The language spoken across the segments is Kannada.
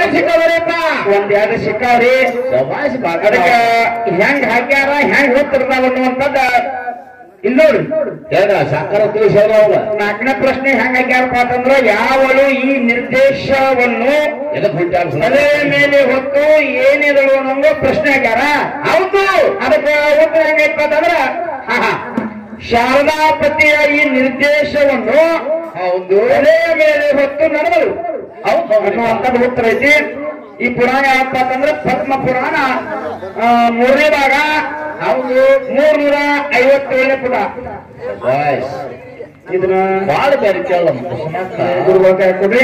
ಸಿಕ್ಕವ್ರಪ್ಪ ಒಂದೆರಡು ಸಿಕ್ಕಾವ್ರಿ ಸವಾಸಿ ಅದಕ್ಕ ಹೆಂಗ್ ಹಾಕ್ಯಾರ ಹೆಂಗ್ ಹೋಗ್ತಿರ್ತಾವ ಅನ್ನುವಂಥದ್ದ ಇಲ್ಲಿ ನೋಡ್ರಿ ಸಾಕಾರ ತಿಳಿಸೋರು ಅವ್ರ 4ನೇ ಪ್ರಶ್ನೆ ಹೆಂಗ್ ಹಾಕ್ಯಾರಪ್ಪ ಅಂತಂದ್ರ ಯಾವಳು ಈ ನಿರ್ದೇಶವನ್ನು ತಲೆ ಮೇಲೆ ಹೊತ್ತು ಏನಿದಳು ಅನ್ನೋ ಪ್ರಶ್ನೆ ಹಾಕ್ಯಾರ. ಹೌದು, ಅದಕ್ಕ ಉತ್ತರ ಹೆಂಗೈತಪ್ಪ ಅಂತಂದ್ರ ಶಾರದಾಪತಿಯ ಈ ನಿರ್ದೇಶವನ್ನು ಹೌದು ತಲೆ ಮೇಲೆ ಹೊತ್ತು ನಡೆದಳು ಅನ್ನುವಂಥದ್ದು ಉತ್ತರ ಐತಿ. ಈ ಪುರಾಣ ಯಾವಪ್ಪ ಅಂತಂದ್ರೆ ಪದ್ಮ ಪುರಾಣ 3ನೇ ಭಾಗ. ಹೌದು, 357ನೇ ಪುಟ. ಇದನ್ನ ಬಾಳ ಬೇರೆ ಕೇಳ ಗುರುಗಳು ಕೊಡ್ರಿ.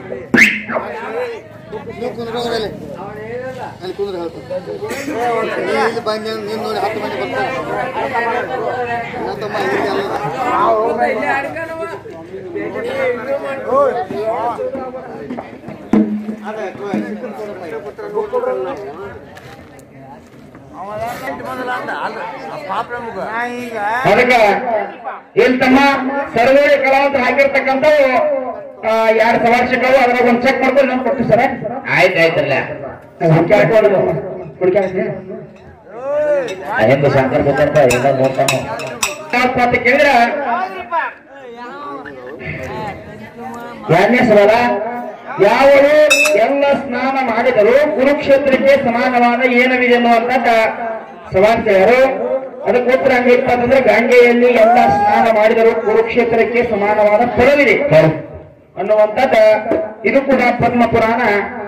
ಅದಕ್ಕ ಏನ್ ತಮ್ಮ ಸರ್ವೋಳಿ ಕಲಾವಂತರು ಹಾಕಿರ್ತಕ್ಕಂಥವು 2 ಸವಾಲ್ ಸಿಕ್ಕವು. ಅದ್ರಾಗ ಒಂದು ಚೆಕ್ ಮಾಡ್ಕೊಂಡು ನಾನು ಕೊಡ್ತೀವಿ ಸರ್. ಆಯ್ತಾಯ್ತಲ್ಲ ಹೆಂಗ ಶಂಕರ್ ಗೊತ್ತಂತ ಎಲ್ಲ ನೋಡ್ತಾನ ಅಂತ ಕೇಳಿದ್ರ 2ನೇ ಸವಾಲ ಯಾವರು ಎಲ್ಲ ಸ್ನಾನ ಮಾಡಿದರು ಕುರುಕ್ಷೇತ್ರಕ್ಕೆ ಸಮಾನವಾದ ಏನವಿದೆ ಅನ್ನುವಂತ ಸವಾಲ್ ಕೇಳರು. ಅದಕ್ಕೆ ಉತ್ತರ ಹಂಗಿಪ್ಪ ಅಂತಂದ್ರೆ ಗಂಗೆಯಲ್ಲಿ ಎಲ್ಲ ಸ್ನಾನ ಮಾಡಿದರು ಕುರುಕ್ಷೇತ್ರಕ್ಕೆ ಸಮಾನವಾದ ಫಲವಿದೆ ಅನ್ನುವಂಥದ್ದ. ಇದು ಕೂಡ ಪದ್ಮ ಪುರಾಣ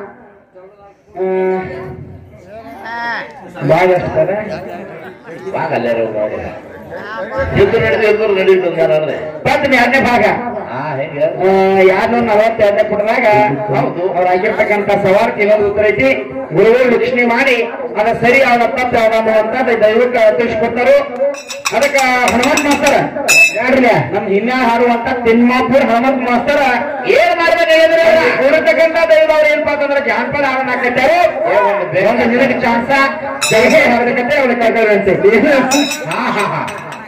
ಭಾಳ ಅಷ್ಟದ ಬಾಗಲ್ಲೇ ಯುದ್ಧ ನಡೆಯುತ್ತೆ 2ನೇ ಭಾಗ ಹೆಂಗ 242ನೇ ಪುಟದಾಗ ಹೌದು ಅವ್ರಾಗಿರ್ತಕ್ಕಂಥ ಸವಾಲ್ಗೆ ಇನ್ನೊಂದು ಉತ್ತರ ಐತಿ. ಗುರುಗಳು ಲಕ್ಷಣೆ ಮಾಡಿ ಅದ ಸರಿ ಅವನ ತಪ್ಪು ಅನ್ನುವಂತ ದೈವಕ್ಕೆ ತಿಳಿಸ್ಕೊಡ್ತಾರು. ಅದಕ್ಕ ಹನುಮಂತ ಮಾಸ್ತರ ಯಾರ್ರಿ ನಮ್ ಹಿನ್ನ ಹಾಡುವಂತ ತಿಮ್ಮಾಪುರ್ ಹನುಮಂತ ಮಾಸ್ತರ ಏನ್ ಮಾಡ್ಬೇಕಾಗಿದ್ರೆ ಕೊಡತಕ್ಕಂಥ ದೈವ ಅವ್ರು ಏನಪ್ಪಾ ಅಂತಂದ್ರೆ ಜಾನಪದ ಹಾಡನ್ನ ಹಾಕತ್ತಾರು. ಒಂದು ನಿನಗೆ ಚಾನ್ಸ ದೈವ ಹಾಡಬೇಕಂತೆ ಅವ್ರ ಕೈಗೊಳ್ಳುವಂತೆ. ಹಾ ಹಾ ಹಾ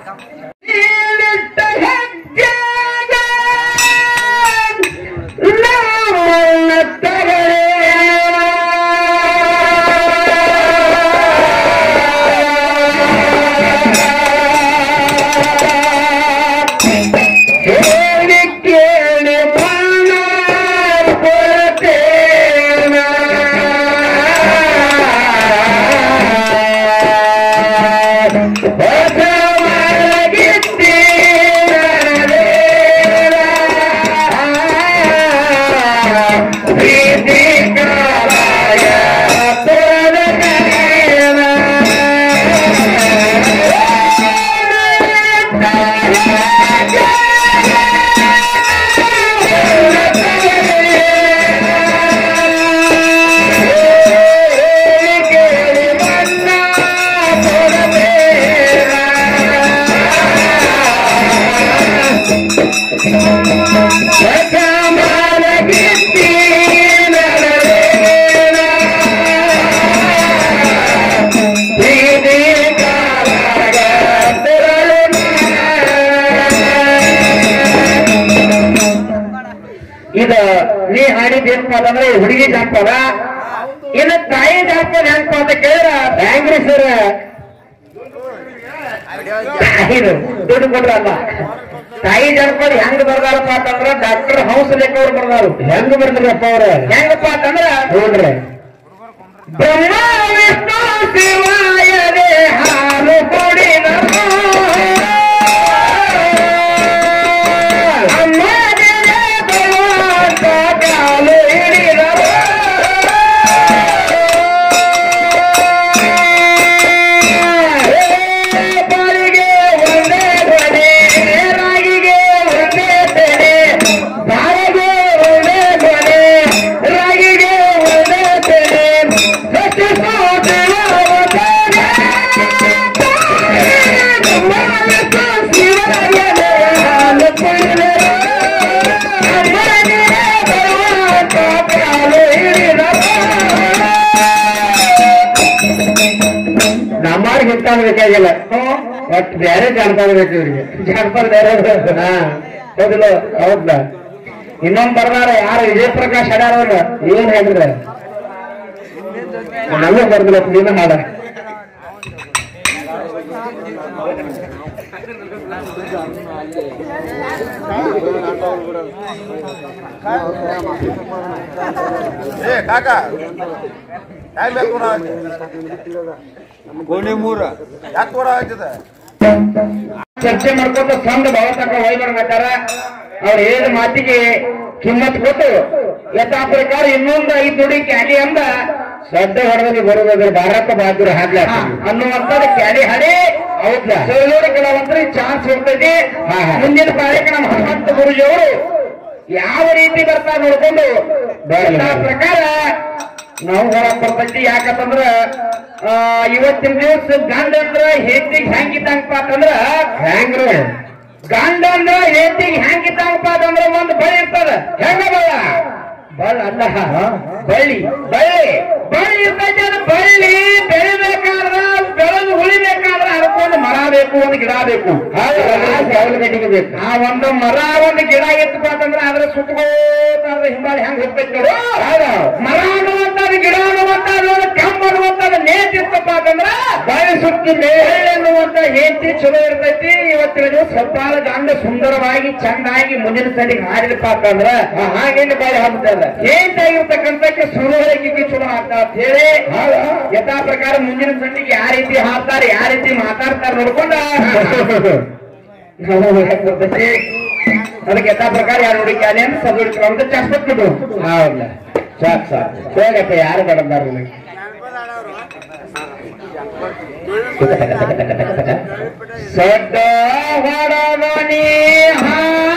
ಇದ ನೀ ಹಾಡಿದ್ದೇನಪ್ಪ ಅಂತಂದ್ರೆ ಹುಡುಗಿ ಜಾನಪದ. ಇನ್ನು ತಾಯಿ ಜಾನಪದ ಹೆಂಗಪ್ಪ ಅಂತ ಕೇಳಿದ್ರ ಬ್ಯಾಂಗ್ರಿ ಸರ್ ಇದು ದುಡ್ಡು ಕೊಡ್ರಲ್ಲ. ತಾಯಿ ಜಾನಪದ ಹೆಂಗ್ ಬರ್ದಾರಪ್ಪ ಅಂತಂದ್ರ ಡಾಕ್ಟರ್ ಹಂಸಲೇಖ ಅವ್ರು ಬರ್ದಾರು. ಹೆಂಗ್ ಬರ್ದ್ರಪ್ಪ ಅವ್ರ ಹೆಂಗಪ್ಪ ಅಂತಂದ್ರ ನೋಡ್ರಿ ಬ್ರಹ್ಮ ವಿಷ್ಣು ಶಿವಾಯನೇ ಹಾಲು ಕೊಡಿದ ಕಾಲು ಹಿಡಿದರು ಬಾರಿಗೆ ಒಂದೇ ಧ್ವನಿ ರಾಗಿಗೆ ಒಂದೇ ತೆನೆ ಬಾರಿಗೆ ಒಂದೇ ಧ್ವನಿ ರಾಗಿಗೆ ಒಂದೇ ತೆನೆ ನಮ್ಮಾರಿಗೆ ಗೊತ್ತಾಗ ಬೇಕಾಗಿಲ್ಲ. ಒಟ್ಟು ಬೇರೆ ಜಾನಪದ ಬೇಕು ಇವ್ರಿಗೆ. ಜಾನಪದ ಬೇರೆ ಹೌದಿಲ್ಲ? ಹೌದಾ? ಇನ್ನೊಂದು ಬರ್ದಾರ ಯಾರು ವಿಜಯ ಪ್ರಕಾಶ್ ಅಡ್ಯಾರವ್ರ ಏನ್ ಹೇಳಿದ್ರೆ ನಲ್ಲೂ ಬರ್ದಿಲ್ಲ ನೀನ ಮಾಡ ಕಾಕಾ ಗೋಣಿ ಮೂರ ಯಾಕೆ ಕೂಡ ಆಗ್ತದೆ ಚರ್ಚೆ ಮಾಡ್ಕೊತ ಸಂಘ ಭಾವ ತಕ್ಕ ಹೋಗ್ಬರ್ಬೇಕಾರ ಅವ್ರು ಹೇಳಿದ ಮಾತಿಗೆ ಕಿಮ್ಮತ್ ಕೊಟ್ಟು ಯಥಾ ಪ್ರಕಾರ ಇನ್ನೊಂದು 5 ನುಡಿ ಕ್ಯಾಲಿ ಅಂದ ಶ್ರದ್ಧೆ ಹೊಡೆದಲ್ಲಿ ಬರೋದಾದ್ರೆ ಭಾರತ ಬಹದ್ದೂರ್ ಹಾಡ್ಲ ಅನ್ನುವಂಥದ್ದು ಕ್ಯಾಲಿ ಹಾಡಿ ಹೌದಾ ಸೋಲೋಡಿ ಕೆಲವಂತರಿಗೆ ಚಾನ್ಸ್ ಹೋಗ್ತೈತಿ ಮುಂದಿನ ಕಾರ್ಯಕ್ರಮ ಹನುಮಂತ ಗುರುಜಿ ಅವರು ಯಾವ ರೀತಿ ಬರ್ತಾ ನೋಡ್ಕೊಂಡು ಯಥಾ ಪ್ರಕಾರ ನಾವು ಹೊರಗ್ ಬರ್ತೈತಿ ಯಾಕಂತಂದ್ರ ಇವತ್ತಿನ ದಿವಸ ಗಂಡ ಅಂದ್ರ ಹೆಂಡತಿಗೆ ಹೆಂಗಿದ್ದಂಗಪ್ಪ ಅಂತಂದ್ರ ಹೆಂಗ್ರ ಗಂಡ ಅಂದ್ರ ಹೆಂಡತಿಗೆ ಹೆಂಗಿದ್ದಂಗಪ್ಪ ಅಂತಂದ್ರ ಒಂದು ಬಳಿ ಇರ್ತದ ಹೆಂಗ ಬಳ್ಳ ಅಲ್ಲ ಬಳ್ಳಿ ಬಳ್ಳಿ ಬಳ್ಳಿ ಇರ್ತೈತಿ ಅದು ಬಳ್ಳಿ ಬೆಳಿಬೇಕಾದ್ರ ಬೆಳೆದು ಉಳಿಬೇಕಾದ್ರ ಅದಕ್ಕೊಂದು ಮರ ಬೇಕು ಒಂದು ಗಿಡ ಬೇಕು ಗಡ್ಡಿಗೆ ಬೇಕು ಆ ಒಂದು ಮರ ಒಂದು ಗಿಡ ಎತ್ತಪ್ಪ ಅಂತಂದ್ರ ಅದ್ರ ಸುತ್ತಗೋತಾದ್ರೆ ಹಿಂಬಾಲಿ ಹೆಂಗ್ ಹೋಗ್ತೈತಿ ನೋಡು ಮರ ಅನ್ನುವಂಥದ್ದು ಗಿಡ ಅನ್ನುವಂಥದ್ದು ಕೆಂಪು ಅನ್ನುವಂಥದ್ದು ನೇತ್ ಇರ್ತಪ್ಪ ಅಂತಂದ್ರ ಬಳ್ಳಿ ಸುತ್ತಿ ಮೇಲೆ ಅನ್ನುವಂತ ಹೆಂಡತಿ ಚಲೋ ಇರ್ತೈತಿ ಇವತ್ತಿನ ದಿವಸ ಸ್ವಲ್ಪ ಗಂಡ ಸುಂದರವಾಗಿ ಚಂದಾಗಿ ಮುಂದಿನ ಸಲಿಗೆ ಹಾಡಿದಪ್ಪ ಅಂತಂದ್ರ ಹಾಗೇನು ಬಾಯಿ ಹಾಕ್ತದ ಏಂತಾಗಿರ್ತಕ್ಕಂಥಕ್ಕೆ ಸುರುಳಿಕೆ ಚಲೋ ಆಗ್ತಾ ಅಂತ ಹೇಳಿ ಯಥಾ ಪ್ರಕಾರ ಮುಂದಿನ ಸಂಡಿಗೆ ಯಾವ ರೀತಿ ಹಾಡ್ತಾರೆ ಯಾವ ರೀತಿ ಮಾತಾಡ್ತಾರೆ ನೋಡ್ಕೊಂಡ ಅದಕ್ಕೆ ಯಥಾ ಪ್ರಕಾರ ಯಾರು ನೋಡಿಕ್ಯಾನೆ ಅಂತ ಸದುಡಿಕೊಳ್ಳುವಂತ ಚಾಸ್ಪಟ್ಟು ಹೌದಾ ಸಾಕ್ ಸಾಕ್ ಹೋಗಪ್ಪ ಯಾರು ಬಡದಾರ ಸಡ್ಡ ಹೊಡದನಿ